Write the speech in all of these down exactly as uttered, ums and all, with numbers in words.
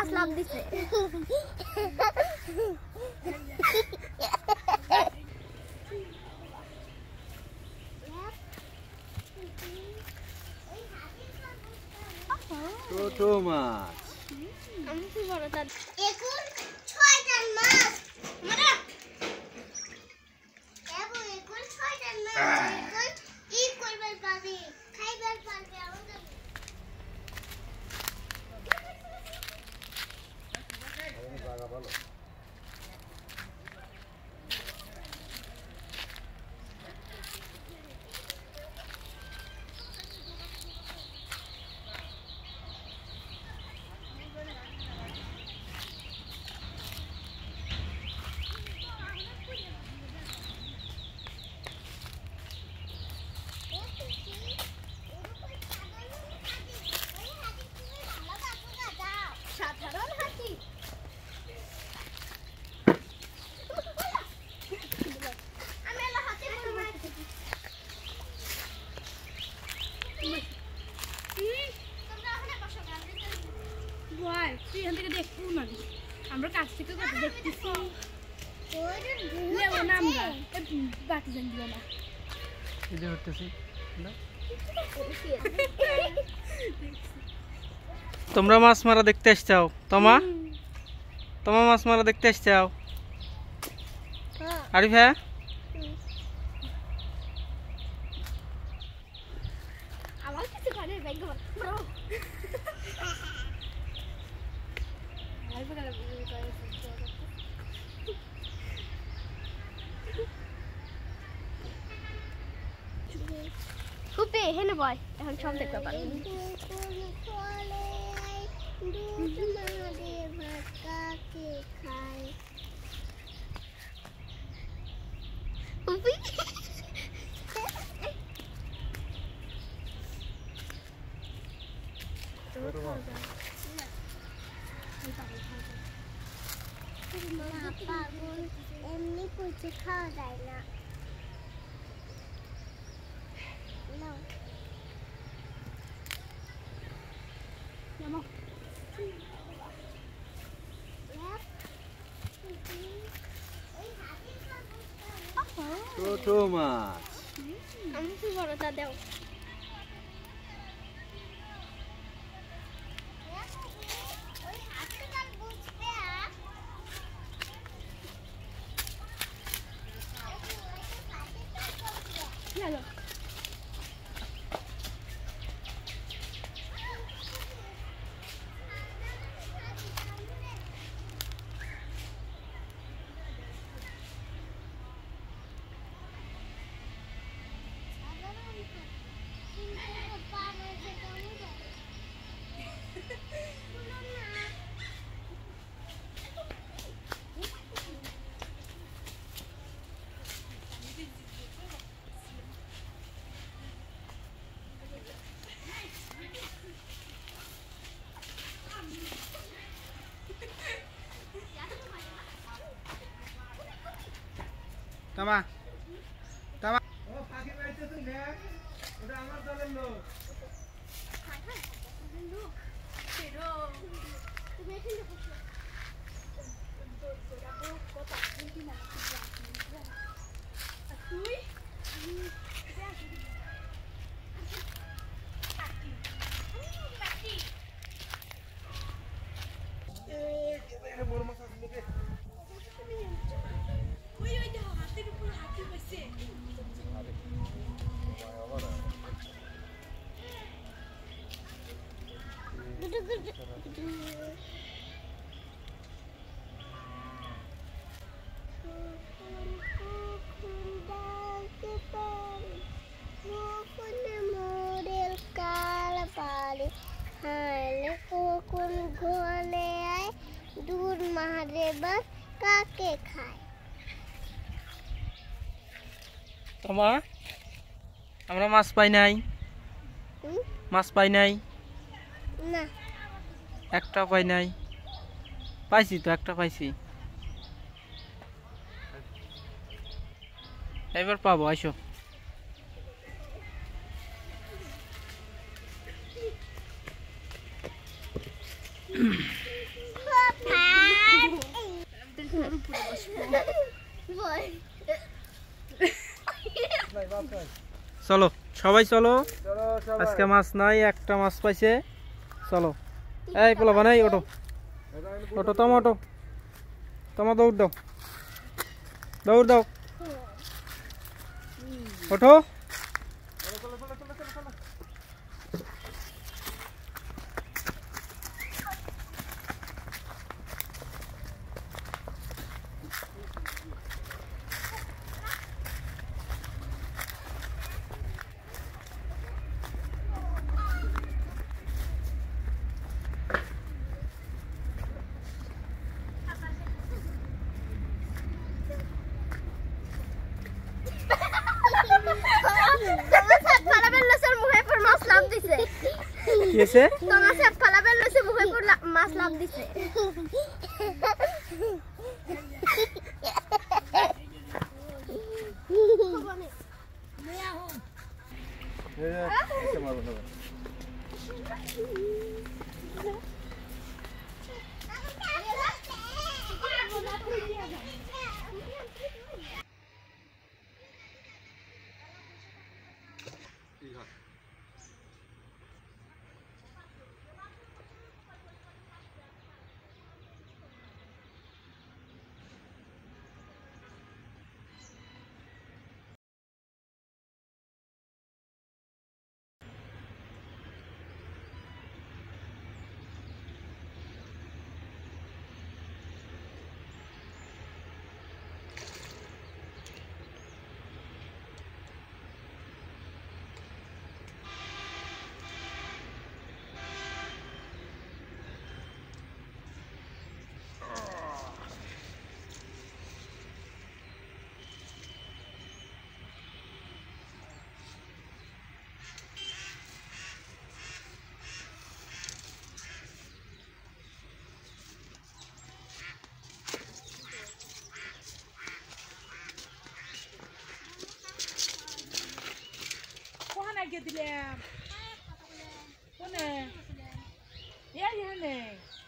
মাছ লাভ দিছে ছোট মাছ আমি কি বড় তার এখন ছয়টা মাছ মারা এবো এখন ছয়টা মাছ এখন কি করবার পাবে খাইবার পাবে আমাদের জায়গা ভালো আমরা কাছ থেকে কত দেখতেছি নেব না আমরা বাকি জান দিব না এই যে হতেছি তোমরা মাছ মারা দেখতে আসছাও তোমা তোমা মাছ মারা দেখতে আসছাও আরিফা আমার কিছু করে ব্যাগ ব্রো খুবই হেনে বয় এখন সব দেখতে পারবেন এমনি কিছু খাওয়া যায় না ছোট মাছ আমি কি বড় তা দাও চলো তামা তামা ও ফাঁকি বাইতে তুই নে ওটা আমার দলের লোক pero তুমি এখানে বসো কত কি না তুই दूध महारे बस काके खाए তোমা আমরা মাছ পাই নাই মাছ পাই নাই না একটা পাই নাই পাইছি তো একটা পাইছি এবার পাবো আইসো চলো সবাই চলো, চলো সবাই। আজকে মাছ নাই, একটা মাছ পাইছে। চলো এই পোলা বানাই, ওটো ওটো, তোমা ওটো, তোমা দৌড় দাও, দৌড় দাও, ওঠো। তোমার সাপ ফালাবেন লসের মুখে পর মাছ লাভ দিছে। কি হয়েছে? তোমার সাপ ফালাবেন লসের মুখে পর মাছ লাভ দিছে। এই যে, একটা মারবো সবাই। আগে দিলাম কোনে এই হনে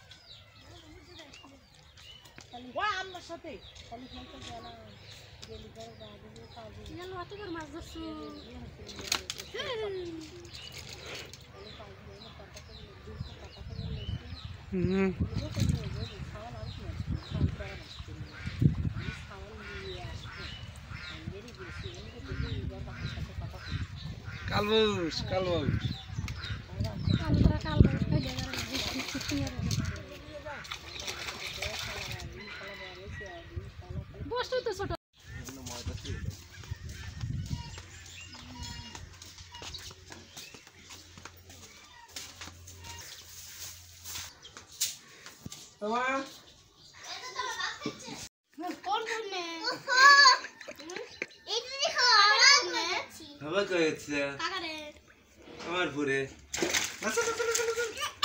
ওয়া আমার সাথে খালি খেলতে গেলাম গেলি করে গাড়ি দিয়ে পাবো চলো অত করে মাছ ধরছো হুম কালবুস কালবুস কাল করে কাল করে খাই দেয় বস্তু তো ছোট তোমার কোন ধরনে এই দিদি খাওয়া খাবার করেছে কাকারে আমার পুরে নাচো নাচো নাচো নাচো